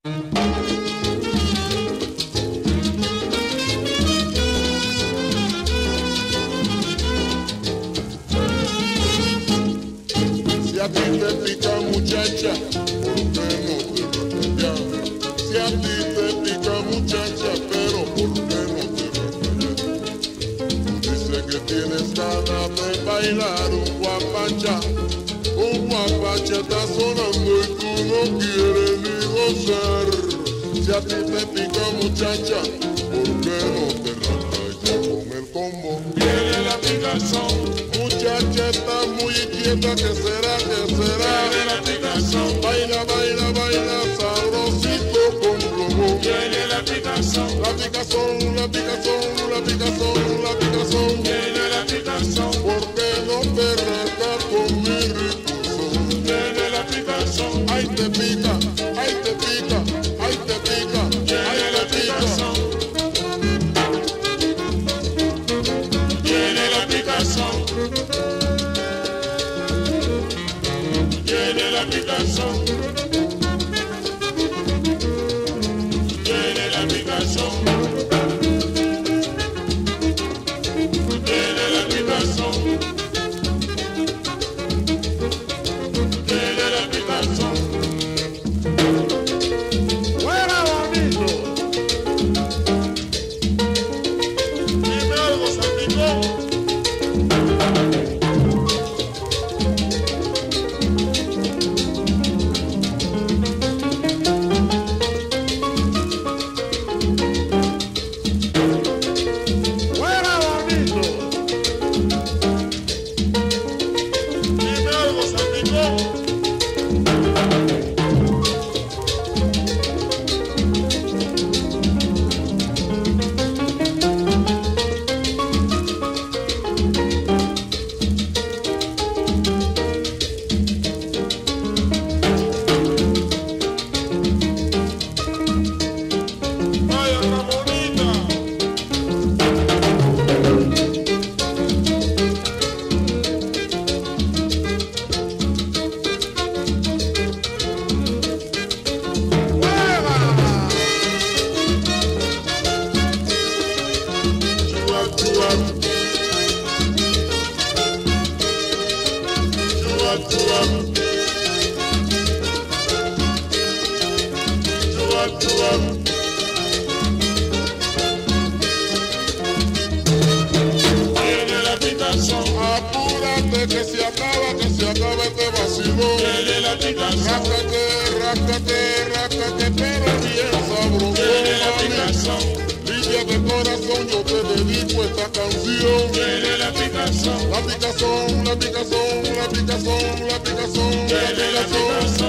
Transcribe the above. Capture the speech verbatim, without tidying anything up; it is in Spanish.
Si a ti te pica muchacha, ¿por qué no te vas allá? Si a ti te pica muchacha, pero ¿por qué no te vas allá? Tú dices que tienes ganas de bailar un guapacha, un guapacha está sonando y tú no quieres ni gozar. Si a ti te pica muchacha, ¿por qué no te rajas ya con el combo? Viene la picazón. Muchacha está muy inquieta, ¿qué será, qué será? Viene la picazón. Baila, baila, baila, sabrosito con plomo. Viene la picazón. La picazón, la picazón, la picazón, la picazón. Viene la picazón. ¿Por qué no te rascas con mi ricuzón? Viene la picazón. Ay, te pica, ay, te pica, ay, te pica, ay, Viene la te pica. picazón. Viene la picazón. Viene la picazón. Viene la picazón. Viene la picazón. Viene la picazón. ¡Fuera bonito! Dime algo, Santiago. ¡Fuera bonito! Dime algo, Santiago. Vaya Ramonita. Chua, chua, Chua, chua. Chua, chua. Viene la picazón. apúrate que se acaba, que se acaba este vacilón. Viene la picazón. Ráscate, ráscate, ráscate, pero bien sabroso, Viene la mami. picazón. Lidia de corazón, yo te dedico esta canción. Viene la picazón. La picazón, la picazón, la picazón, la picazón, la Viene la picazón. picazón.